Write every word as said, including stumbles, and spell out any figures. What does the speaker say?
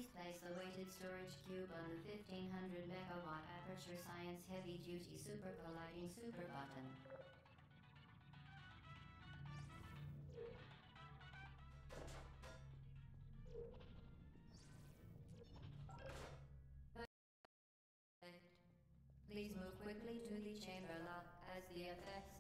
Please place the weighted storage cube on the fifteen hundred megawatt Aperture Science Heavy Duty Super Colliding Super Button. Please move quickly to the chamber lock as the effects